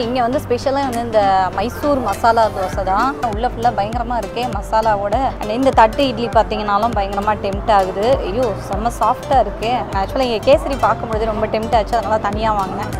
இங்கே வந்து ஸ்பெஷலாக வந்து இந்த மைசூர் மசாலா தோசை தான். உள்ள ஃபுல்லாக பயங்கரமாக இருக்கே மசாலாவோட. அண்ட் இந்த தட்டு இட்லி பார்த்தீங்கன்னாலும் பயங்கரமாக டெம்ட் ஆகுது. ஐயோ செம்ம சாஃப்டாக இருக்கே. ஆக்சுவலாக இங்கே கேசரி பார்க்கும்பொழுது ரொம்ப டெம்ட் ஆச்சு, அதனால தனியாக வாங்கினேன்.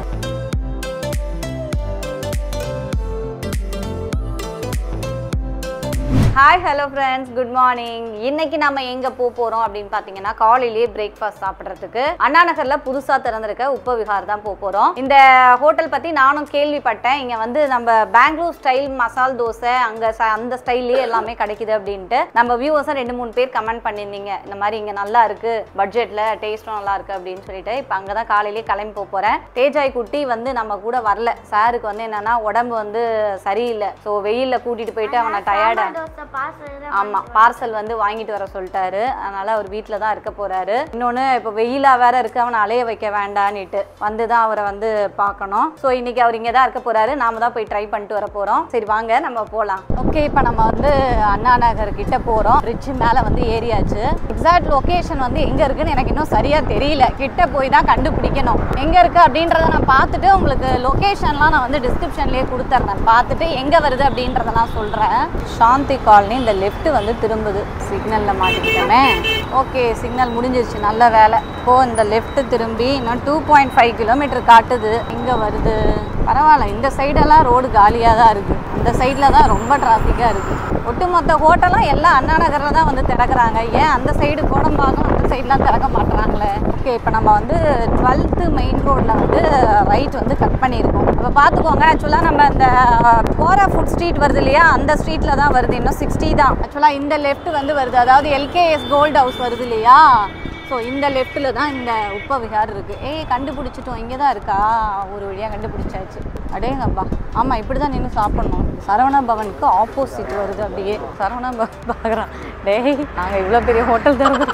Hi hello friends, good morning. இன்னைக்கு நம்ம எங்கே போகிறோம் அப்படின்னு பார்த்தீங்கன்னா, காலையிலேயே பிரேக்ஃபாஸ்ட் சாப்பிட்றதுக்கு அண்ணா நகரில் புதுசாக திறந்திருக்க உப்ப விஹார் தான் போகிறோம். இந்த ஹோட்டல் பற்றி நானும் கேள்விப்பட்டேன். இங்கே வந்து நம்ம பெங்களூர் ஸ்டைல் மசால் தோசை அங்கே அந்த ஸ்டைல்லேயே எல்லாமே கிடைக்குது அப்படின்ட்டு நம்ம வியூவர்ஸாக 2-3 பேர் கமெண்ட் பண்ணியிருந்தீங்க. இந்த மாதிரி இங்கே நல்லா இருக்குது, பட்ஜெட்டில் டேஸ்ட்டும் நல்லா இருக்குது அப்படின்னு சொல்லிட்டு இப்போ அங்கே தான் காலையிலேயே கிளம்பி போகிறேன். தேஜாய் குட்டி வந்து நம்ம கூட வரல. சாருக்கு வந்து என்னென்னா உடம்பு வந்து சரியில்லை. ஸோ வெயிலில் கூட்டிகிட்டு போயிட்டு அவனை டயர்டாக ஆமா பார்சல் வந்து வாங்கிட்டு வர சொல்லிட்டாரு. அதனால அவர் வீட்டில் தான் இருக்க போறாரு. இன்னொன்று இப்போ வெயிலாக வேற இருக்கு, அவனை அலைய வைக்க வேண்டான்னுட்டு வந்து தான் அவரை வந்து பார்க்கணும். ஸோ இன்னைக்கு அவர் இங்கே தான் இருக்க போறாரு. நாம தான் போய் ட்ரை பண்ணிட்டு வர போறோம். சரி வாங்க நம்ம போகலாம். ஓகே, இப்போ நம்ம வந்து அண்ணா நகர் கிட்ட போறோம். பிரிட்ஜ் மேலே வந்து ஏறியாச்சு. எக்ஸாக்ட் லொகேஷன் வந்து எங்க இருக்குன்னு எனக்கு இன்னும் சரியா தெரியல. கிட்ட போய் தான் கண்டுபிடிக்கணும் எங்க இருக்கு அப்படின்றத. நான் பார்த்துட்டு உங்களுக்கு லொகேஷன்லாம் நான் வந்து டிஸ்கிரிப்ஷன்லேயே கொடுத்துட்றேன். பார்த்துட்டு எங்க வருது அப்படின்றத நான் சொல்றேன். சாந்தி காலனி இந்த லெஃப்ட் வந்து திரும்புது. சிக்னலில் மாட்டிக்கிட்டோமே. ஓகே, சிக்னல் முடிஞ்சிருச்சு, நல்ல வேலை. இப்போ இந்த லெஃப்ட் திரும்பி இன்னும் 2.5 கிலோமீட்டர் காட்டுது. இங்கே வருது, பரவாயில்ல. இந்த சைடெல்லாம் ரோடு காலியாக தான் இருக்குது. இந்த சைடில் தான் ரொம்ப டிராஃபிக்காக இருக்குது. ஒட்டுமொத்த ஹோட்டலாம் எல்லாம் அண்ணா நகரில் தான் வந்து திறக்கிறாங்க. ஏன் அந்த சைடு கோடம்பாக்கம் அந்த சைட்லாம் திறக்க மாட்டுறாங்களே. ஓகே, இப்போ நம்ம வந்து 12th மெயின் ரோட்டில் வந்து ரைட் வந்து கட் பண்ணியிருக்கோம். இப்போ பார்த்துக்கோங்க. ஆக்சுவலாக நம்ம இந்த கோரா ஃபுட் ஸ்ட்ரீட் வருது இல்லையா, அந்த ஸ்ட்ரீட்டில் தான் வருது. இன்னும் 60 தான். ஆக்சுவலாக இந்த லெஃப்ட் வந்து வருது, அதாவது LKS கோல்ட் ஹவுஸ் வருது இல்லையா. ஸோ இந்த லெஃப்ட்டில் தான் இந்த உப்ப விஹார் இருக்குது. கண்டுபிடிச்சிட்டோம். இங்கே தான் இருக்கா, ஒரு வழியாக கண்டுபிடிச்சாச்சு. அடேங்கப்பா, ஆமாம் இப்படி தான் நின்று சாப்பிட்ணும். சரவணா பவனுக்கு ஆப்போசிட் வருது. அப்படியே சரவணா பவன் பார்க்குறான். நாங்கள் இவ்வளோ பெரிய ஹோட்டல் தருவோம்.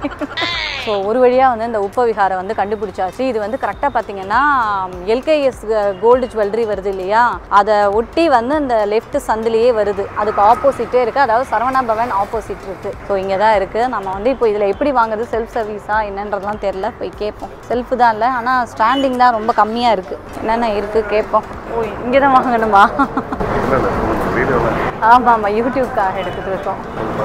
ஸோ ஒரு வழியாக வந்து இந்த உப்ப விஹாரை வந்து கண்டுபிடிச்சாச்சு. இது வந்து கரெக்டாக பார்த்தீங்கன்னா LKS கோல்டு ஜுவல்லரி வருது இல்லையா, அதை ஒட்டி வந்து இந்த லெஃப்ட் சந்திலேயே வருது. அதுக்கு ஆப்போசிட்டே இருக்குது, அதாவது சரவணா பவன் ஆப்போசிட் இருக்குது. ஸோ இங்கே தான் இருக்குது. நம்ம வந்து இப்போ இதில் எப்படி வாங்குறது, செல்ஃப் சர்வீஸா என்னன்றதுலாம் தெரில. போய் கேட்போம். செல்ஃபு தான் இல்லை, ஆனால் ஸ்டாண்டிங் தான் ரொம்ப கம்மியாக இருக்குது. என்னென்ன இருக்குது கேட்போம். ஓ, இங்கே தான் வாங்கணுமா? ஆமாம் ஆமாம், யூடியூப்காக எடுத்துகிட்டு இருக்கோம்.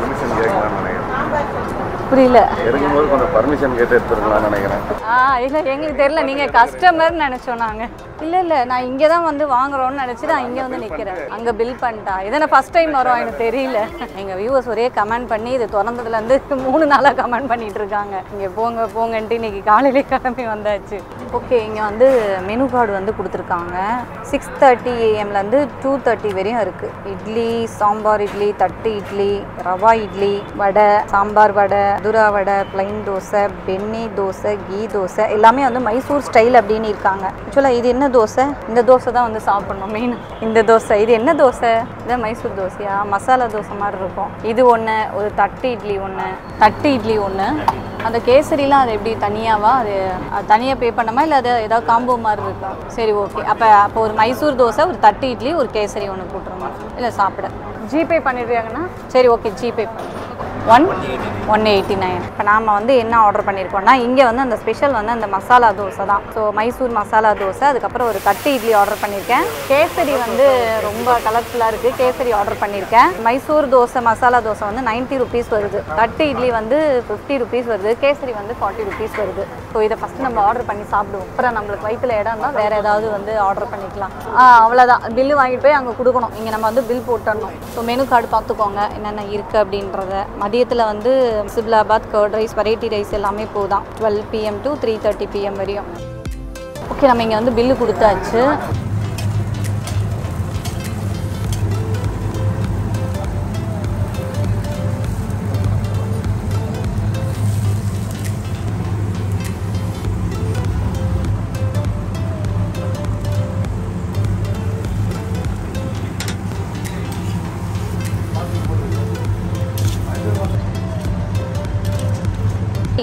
புரியல. இருக்கும்போது கொஞ்சம் பர்மிஷன் கேட்டு எடுத்துருக்கலாம்னு நினைக்கிறேன். இல்லை எங்களுக்கு தெரியல, நீங்கள் கஸ்டமர்னு நினச்சோம் நாங்கள். இல்லை நான் இங்கே தான் வந்து வாங்குறோன்னு நினச்சி நான் இங்கே வந்து நிற்கிறேன். அங்கே பில் பண்ணிட்டா. இதை நான் ஃபஸ்ட் டைம் வரோம், எனக்கு தெரியல. எங்கள் வியூவர்ஸ் ஒரே கமெண்ட் பண்ணி இது திறந்ததுலேருந்து 3 நாளாக கமெண்ட் பண்ணிகிட்டு இருக்காங்க. இங்கே போங்கன்ட்டு இன்றைக்கி காலையிலே கிளம்பி வந்தாச்சு. ஓகே, இங்கே வந்து மெனு கார்டு வந்து கொடுத்துருக்காங்க. 6:30 AM-லேருந்து 2:30 வரையும் இருக்குது. இட்லி, சாம்பார் இட்லி, தட்டு இட்லி, ரவா இட்லி, வடை, சாம்பார் வடை, மதுரா வடை, பிளைன் தோசை, பென்னி தோசை, கீ தோசை, எல்லாமே வந்து மைசூர் ஸ்டைல் அப்படின்னு இருக்காங்க. ஆக்சுவலாக இது என்ன தோசை? இந்த தோசை தான் வந்து சாப்பிட்ணும் மெயின். இந்த தோசை இது என்ன தோசை? இதான் மைசூர் தோசையா? மசாலா தோசை மாதிரி இருக்கும். இது ஒன்று. ஒரு தட்டு இட்லி ஒன்று. அந்த கேசரிலாம் அது எப்படி தனியாவா? அது தனியாக பே பண்ணமா இல்லை அது ஏதாவது காம்போ மாதிரி இருக்கா? சரி ஓகே. அப்போ ஒரு மைசூர் தோசை, ஒரு தட்டு இட்லி, ஒரு கேசரி ஒன்று போட்டுருமா? இல்லை சாப்பிட ஜிபே பண்ணிடுறாங்கன்னா சரி ஓகே, ஜிபே பண்ணு. 189. இப்போ நாம் வந்து என்ன ஆர்டர் பண்ணியிருக்கோம்னா, இங்கே வந்து அந்த ஸ்பெஷல் வந்து அந்த மசாலா தோசை தான். ஸோ மைசூர் மசாலா தோசை, அதுக்கப்புறம் ஒரு தட்டு இட்லி ஆர்டர் பண்ணியிருக்கேன். கேசரி வந்து ரொம்ப கலர்ஃபுல்லாக இருக்குது, கேசரி ஆர்டர் பண்ணியிருக்கேன். மைசூர் தோசை மசாலா தோசை வந்து 90 rupees வருது. தட்டு இட்லி வந்து 50 rupees வருது. கேசரி வந்து 40 rupees வருது. ஸோ இதை ஃபஸ்ட்டு நம்ம ஆர்டர் பண்ணி சாப்பிடுவோம். அப்புறம் நம்மளுக்கு வயிற்றில் இடம் இருந்தால் வேறு ஏதாவது வந்து ஆர்டர் பண்ணிக்கலாம். அவ்வளோதான். பில்லு வாங்கிட்டு போய் அங்கே கொடுக்கணும். இங்கே நம்ம வந்து பில் போட்டுடணும். ஸோ மெனு கார்டு பார்த்துக்கோங்க என்னென்ன இருக்குது அப்படின்றத. மதியத்தில் வந்து bisibelebath, curd rice, variety rice எல்லாமே போதான். 12 PM to 3:30 PM வரையும். ஓகே, நம்ம இங்கே வந்து பில்லு கொடுத்தாச்சு.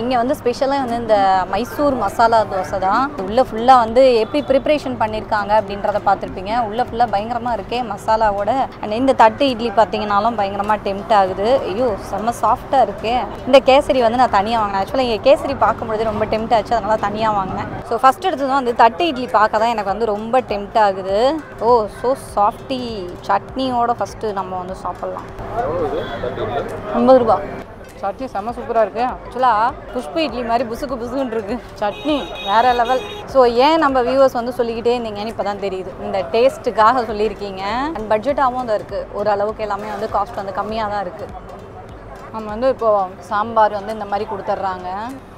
இங்கே வந்து ஸ்பெஷலாக வந்து இந்த மைசூர் மசாலா தோசை தான். உள்ளே ஃபுல்லாக வந்து எப்படி ப்ரிப்ரேஷன் பண்ணியிருக்காங்க அப்படின்றத பார்த்துருப்பீங்க. உள்ளே ஃபுல்லாக பயங்கரமாக இருக்கே மசாலாவோட. அண்ட் இந்த தட்டு இட்லி பார்த்தீங்கன்னாலும் பயங்கரமாக டெம்ட் ஆகுது. ஐயோ செம்ம சாஃப்டாக இருக்கே. இந்த கேசரி வந்து நான் தனியாக வாங்கினேன். ஆக்சுவலாக இங்கே கேசரி பார்க்கும்பொழுது ரொம்ப டெம்ட் ஆச்சு, அதனால தனியாக வாங்கினேன். ஸோ ஃபஸ்ட் எடுத்ததும் வந்து தட்டு இட்லி பார்க்க தான் எனக்கு வந்து ரொம்ப டெம்ட் ஆகுது. Oh so softy. சட்னியோட ஃபஸ்ட்டு நம்ம வந்து சாப்பிட்லாம். 50 ரூபா. சட்னி செம்ம சூப்பராக இருக்குது. ஆக்சுவலாக புஷ்பு இட்லி மாதிரி புசுக்கு புசுக்குன்னு இருக்குது. சட்னி வேறு லெவல். ஸோ ஏன் நம்ம வியூவர்ஸ் வந்து சொல்லிக்கிட்டே இருந்தீங்கன்னு இப்போ தான் தெரியுது. இந்த டேஸ்ட்டுக்காக சொல்லியிருக்கீங்க. அண்ட் பட்ஜெட்டாகவும் தான் இருக்குது. ஓரளவுக்கு எல்லாமே வந்து காஸ்ட் வந்து கம்மியாக தான் இருக்குது. நம்ம வந்து இப்போது சாம்பார் வந்து இந்த மாதிரி கொடுத்துட்றாங்க.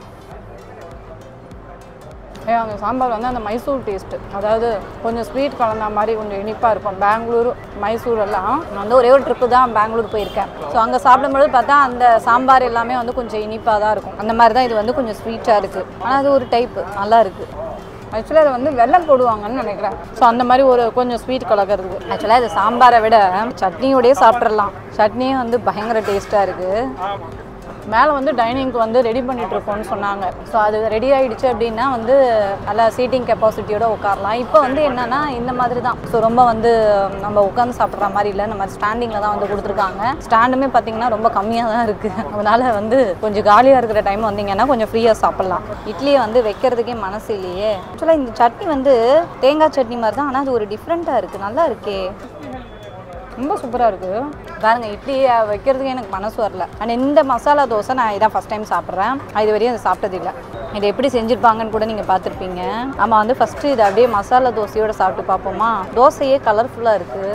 அந்த சாம்பார் வந்து அந்த மைசூர் டேஸ்ட்டு, அதாவது கொஞ்சம் ஸ்வீட் கலந்த மாதிரி கொஞ்சம் இனிப்பாக இருக்கும். பெங்களூர் மைசூர் எல்லாம் நான் வந்து ஒரே ஒரு ட்ரிப்பு தான் பெங்களூர் போயிருக்கேன். ஸோ அங்கே சாப்பிடும்போது பார்த்தா அந்த சாம்பார் எல்லாமே வந்து கொஞ்சம் இனிப்பாக தான் இருக்கும். அந்த மாதிரி தான் இது வந்து கொஞ்சம் ஸ்வீட்டாக இருக்குது. ஆனால் அது ஒரு டைப்பு நல்லா இருக்குது. ஆக்சுவலாக அதை வந்து வெல்லம் போடுவாங்கன்னு நினைக்கிறேன். ஸோ அந்த மாதிரி ஒரு கொஞ்சம் ஸ்வீட் கலக்கிறது. ஆக்சுவலாக இது சாம்பாரை விட சட்னியோடய சாப்பிட்றலாம். சட்னியும் வந்து பயங்கர டேஸ்ட்டாக இருக்குது. மேலே வந்து டைனிங்க்கு வந்து ரெடி பண்ணிகிட்ருக்கோன்னு சொன்னாங்க. ஸோ அது ரெடி ஆகிடுச்சு அப்படின்னா வந்து நல்லா சீட்டிங் கெப்பாசிட்டியோட உட்காரலாம். இப்போ வந்து என்னென்னா இந்த மாதிரி தான். ஸோ ரொம்ப வந்து நம்ம உட்காந்து சாப்பிட்ற மாதிரி இல்லை, இந்த மாதிரி ஸ்டாண்டிங்கில் தான் வந்து கொடுத்துருக்காங்க. ஸ்டாண்டுமே பார்த்திங்கன்னா ரொம்ப கம்மியாக தான் இருக்குது. அதனால் வந்து கொஞ்சம் காலியாக இருக்கிற டைம் வந்தீங்கன்னா கொஞ்சம் ஃப்ரீயாக சாப்பிட்லாம். இட்லியை வந்து வைக்கிறதுக்கே மனசு இல்லையே. ஆக்சுவலாக இந்த சட்னி வந்து தேங்காய் சட்னி மாதிரி தான், ஆனால் அது ஒரு டிஃப்ரெண்ட்டாக இருக்குது. நல்லா இருக்கே, ரொம்ப சூப்பராக இருக்குது. பாருங்கள், இட்லி வைக்கிறதுக்கு எனக்கு மனசு வரல. அண்ட் இந்த மசாலா தோசை நான் இதான் ஃபஸ்ட் டைம் சாப்பிட்றேன். இது வரையும் அதை சாப்பிட்டதில்லை. இது எப்படி செஞ்சுருப்பாங்கன்னு கூட நீங்கள் பார்த்துருப்பீங்க. ஆமாம், வந்து ஃபஸ்ட்டு இது அப்படியே மசாலா தோசையோடு சாப்பிட்டு பார்ப்போமா. தோசையே கலர்ஃபுல்லாக இருக்குது.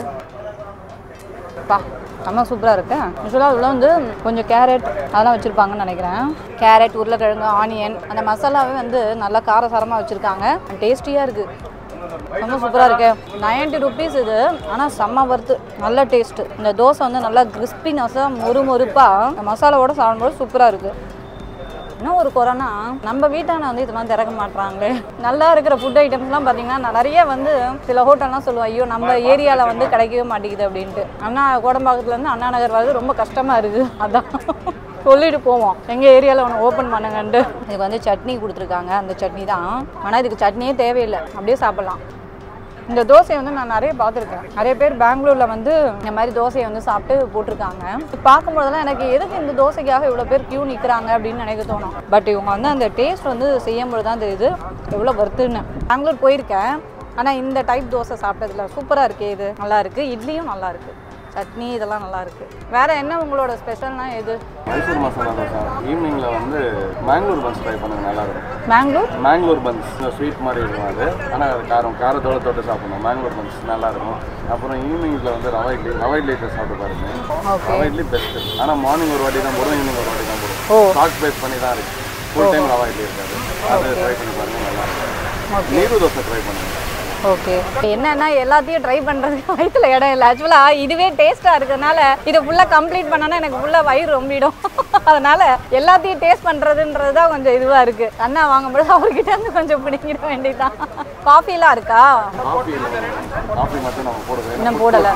பா ரொம்ப சூப்பராக இருக்கு. ஆக்சுவலாக அதில் வந்து கொஞ்சம் கேரட் அதெல்லாம் வச்சுருப்பாங்கன்னு நினைக்கிறேன். கேரட், உருளைக்கிழங்கு, ஆனியன், அந்த மசாலாவே வந்து நல்லா காரசாரமாக வச்சுருக்காங்க. டேஸ்டியாக இருக்குது. ரொம்ப சூப்பராக இருக்கு. 90 rupees இது. ஆனால் செம்ம வறுத்து, நல்ல டேஸ்ட்டு. இந்த தோசை வந்து நல்லா கிறிஸ்பினஸாக மொறுமொறுப்பாக மசாலாவோடு சாப்பிடும்போது சூப்பராக இருக்குது. இன்னும் ஒரு குறைனா நம்ம வீட்டான வந்து இது மாதிரி திறக்க மாட்டுறாங்களே. நல்லா இருக்கிற ஃபுட் ஐட்டம்ஸ்லாம் பார்த்தீங்கன்னா நிறைய வந்து சில ஹோட்டல்லாம் சொல்லுவோம், ஐயோ நம்ம ஏரியாவில் வந்து கிடைக்கவே மாட்டேங்குது அப்படின்ட்டு. ஆனால் கோடம்பாக்கத்துலேருந்து அண்ணா நகர் வர்றது ரொம்ப கஷ்டமாக இருக்குது. அதான் சொல்லிட்டு போவோம், எங்கள் ஏரியாவில் ஒன்று ஓப்பன் பண்ணுங்கன்ட்டு. இதுக்கு வந்து சட்னி கொடுத்துருக்காங்க, அந்த சட்னி தான். ஆனால் இதுக்கு சட்னியே தேவையில்லை, அப்படியே சாப்பிட்லாம். இந்த தோசையை வந்து நான் நிறைய பார்த்துருக்கேன். நிறைய பேர் பெங்களூரில் வந்து இந்த மாதிரி தோசையை வந்து சாப்பிட்டு போட்டிருக்காங்க. பார்க்கும்போதெல்லாம் எனக்கு எதுக்கு இந்த தோசைக்காக இவ்வளோ பேர் க்யூ நிற்கிறாங்க அப்படின்னு எனக்கு தோணும். பட் இவங்க வந்து அந்த டேஸ்ட் வந்து செய்யும்போது தான் தெரியுது எவ்வளோ வறுத்துன்னு. பெங்களூர் போயிருக்கேன், ஆனால் இந்த டைப் தோசை சாப்பிட்டதில்ல. சூப்பராக இருக்குது. இது நல்லா இருக்குது. இட்லியும் நல்லா இருக்குது. சட்னி இதெல்லாம் நல்லா இருக்கு. வேற என்ன உங்களோட ஸ்பெஷல்னா எது? மைசூர் மசாலா தோசை. ஈவினிங்ல வந்து மேங்களூர் பன்ஸ் ட்ரை பண்ணுங்க, நல்லா இருக்கும். மேங்களூர் பன்ஸ் ஸ்வீட் மாதிரி இருக்கும் அது. ஆனால் அது காரத்தோட தொட்டு சாப்பிடணும். மேங்களூர் பன்ஸ் நல்லா இருக்கும். அப்புறம் ஈவினிங்ல வந்து ரவா இட்லி சாப்பிட்டு பாருங்க. ரவா இட்லி பெஸ்ட். ஆனால் மார்னிங் ஒரு வாட்டி தான் போடும், ஈவினிங் ஒரு வாட்டி தான் போடும். சால்ட் பேஸ்ட் பண்ணி தான் இருக்கு. ஃபுல் டைம் ரவா இட்லி இருக்காது. அதை ட்ரை பண்ணி பாருங்க, நல்லா இருக்கும். நீரு தோசை ட்ரை பண்ணுங்க. ஓகே, என்னன்னா எல்லாத்தையும் ட்ரை பண்ணுறதுக்கு வயிற்றுல இடம் இல்லை. ஆக்சுவலாக இதுவே டேஸ்ட்டாக இருக்கிறதுனால இதை ஃபுல்லாக கம்ப்ளீட் பண்ணோன்னா எனக்கு ஃபுல்லாக வயிறு ரொம்பிடும். அதனால் எல்லாத்தையும் டேஸ்ட் பண்ணுறதுன்றது தான் கொஞ்சம் இதுவாக இருக்குது. அண்ணா வாங்கும்போது அவர்கிட்ட இருந்து கொஞ்சம் பிடிக்கிட வேண்டியதுதான். காஃபிலாம் இருக்கா? காஃபி மட்டும் நம்ம போடுவோம், இன்னும் போடலை.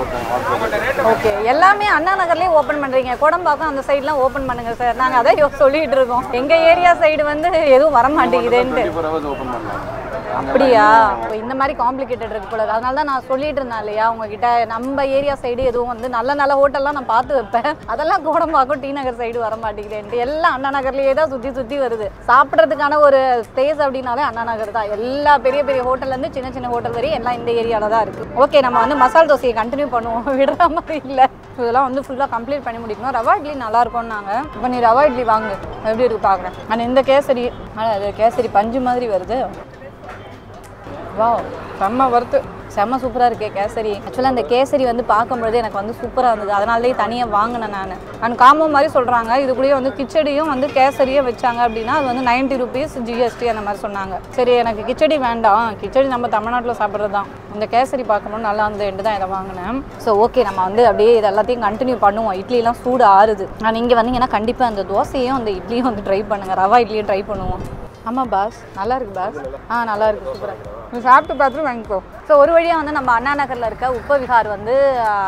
ஓகே, எல்லாமே அண்ணா நகர்லேயே ஓப்பன் பண்ணுறீங்க. கோடம்பாக்கம் அந்த சைட்லாம் ஓப்பன் பண்ணுங்கள் சார். நாங்கள் அதை சொல்லிகிட்டு இருக்கோம். எங்கள் ஏரியா சைடு வந்து எதுவும் வர மாட்டேங்குதுன்ட்டு. அப்படியா? இந்த மாதிரி காம்ப்ளிகேட்டட் இருக்கு போல. அதனால தான் நான் சொல்லிட்டு இருந்தேன் இல்லையா உங்ககிட்ட, நம்ம ஏரியா சைடு எதுவும் வந்து நல்ல ஹோட்டல்லாம் நான் பார்த்து வைப்பேன். அதெல்லாம் கோடம்பாக்கம் டி நகர் சைடு வர மாட்டேங்குதுன்ட்டு. எல்லாம் அண்ணா நகர்லேயே தான் சுற்றி வருது. சாப்பிட்றதுக்கான ஒரு ஸ்பேஸ் அப்படின்னாலே அண்ணா நகர் தான். எல்லா பெரிய ஹோட்டல்லேருந்து சின்ன ஹோட்டல் வரையும் எல்லாம் இந்த ஏரியாவில் தான் இருக்குது. ஓகே, நம்ம வந்து மசாலா தோசையை கண்டினியூ பண்ணுவோம், விடுற மாதிரி இல்லை. இதெல்லாம் வந்து ஃபுல்லாக கம்ப்ளீட் பண்ணி முடிக்கணும். ரவா இட்லி நல்லா இருக்கும்னாங்க. இப்போ நீ ரவா இட்லி வாங்கு, எப்படி இருக்கு பார்க்குறேன். ஆனால் இந்த கேசரி, ஆனால் அது கேசரி பஞ்சு மாதிரி வருது. வா, செம்ம வறுத்து, செம்ம சூப்பராக இருக்கே கேசரி. ஆக்சுவலாக அந்த கேசரி வந்து பார்க்கும்பொழுது எனக்கு வந்து சூப்பராக இருந்தது. அதனாலே தனியாக வாங்கினேன் நான். அண்ட் காம்போ மாதிரி சொல்கிறாங்க. இதுக்குள்ளேயே வந்து கிச்சடியும் வந்து கேசரியும் வச்சாங்க அப்படின்னா அது வந்து 90 rupees GST அந்த மாதிரி சொன்னாங்க. சரி, எனக்கு கிச்சடி வேண்டாம், கிச்சடி நம்ம தமிழ்நாட்டில் சாப்பிட்றது தான். இந்த கேசரி பார்க்கும்போது நல்லா இருந்ததுன்ட்டு தான் இதை வாங்கினேன். ஸோ ஓகே, நம்ம வந்து அப்படியே இது எல்லாத்தையும் கண்டினியூ பண்ணுவோம். இட்லிலாம் சூடு ஆறுது. நான் இங்கே வந்தீங்கன்னா கண்டிப்பாக அந்த தோசையும் அந்த இட்லியும் வந்து ட்ரை பண்ணுங்கள். ரவா இட்லியும் ட்ரை பண்ணுவோம். ஆமாம் பாஸ், நல்லா இருக்குது பாஸ். நல்லா இருக்குது, சூப்பராக. நீ சாப்பிட்டு பார்த்துட்டு வாங்கிக்கோ. ஸோ ஒரு வழியாக வந்து நம்ம அண்ணா நகரில் இருக்க உப்ப விஹார் வந்து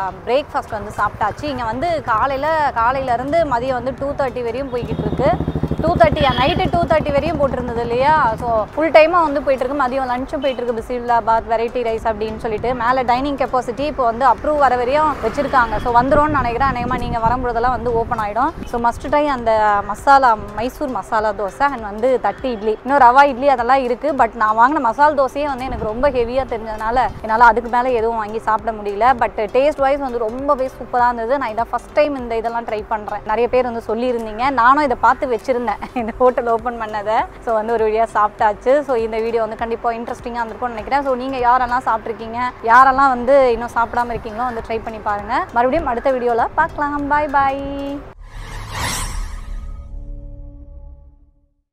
பிரேக்ஃபாஸ்ட் வந்து சாப்பிட்டாச்சு. இங்கே வந்து காலையிலேருந்து மதியம் வந்து 2:30 வரையும் போய்கிட்டு இருக்கு. 2:30 நைட்டு 2:30 வரையும் போட்டிருந்தது இல்லையா. ஸோ ஃபுல் டைமாக வந்து போயிட்டு இருக்கு. மதியம் லஞ்சும் போயிட்டு இருக்கு. பிசிலாபாத் வெரைட்டி ரைஸ் அப்படின்னு சொல்லிட்டு மேலே டைனிங் கெப்பாசிட்டி இப்போ வந்து அப்ரூவ் வர வரையும் வச்சிருக்காங்க. ஸோ வந்துரும்னு நினைக்கிறேன். அநேகமாக நீங்கள் வரும்போதெல்லாம் வந்து ஓப்பன் ஆகிடும். ஸோ மஸ்ட் ட்ரை அந்த மசாலா மைசூர் மசாலா தோசை அண்ட் வந்து தட்டு இட்லி, இன்னும் ரவா இட்லி அதெல்லாம் இருக்குது. பட் நான் வாங்கின மசால் தோசையே வந்து எனக்கு ரொம்ப ஹெவியாக தெரிஞ்சதுனால என்னால் அதுக்கு மேலே எதுவும் வாங்கி சாப்பிட முடியல. பட் டேஸ்ட் வைஸ் வந்து ரொம்பவே சூப்பராக இருந்தது. நான் இதை ஃபஸ்ட் டைம் இந்த இதெல்லாம் ட்ரை பண்ணுறேன். நிறைய பேர் வந்து சொல்லியிருந்தீங்க. நானும் இதை பார்த்து வச்சுருந்தேன் இந்த ஹோட்டல் ஓப்பன் பண்ணதை. ஸோ வந்து ஒரு வீடியோ சாப்பிட்டாச்சு. ஸோ இந்த வீடியோ வந்து கண்டிப்பாக இன்ட்ரெஸ்டிங்காக இருந்திருக்கும்னு நினைக்கிறேன். ஸோ நீங்கள் யாரெல்லாம் சாப்பிட்ருக்கீங்க, யாரெல்லாம் வந்து இன்னும் சாப்பிடாம இருக்கீங்களோ வந்து ட்ரை பண்ணி பாருங்கள். மறுபடியும் அடுத்த வீடியோவில் பார்க்கலாம். பாய் பாய்.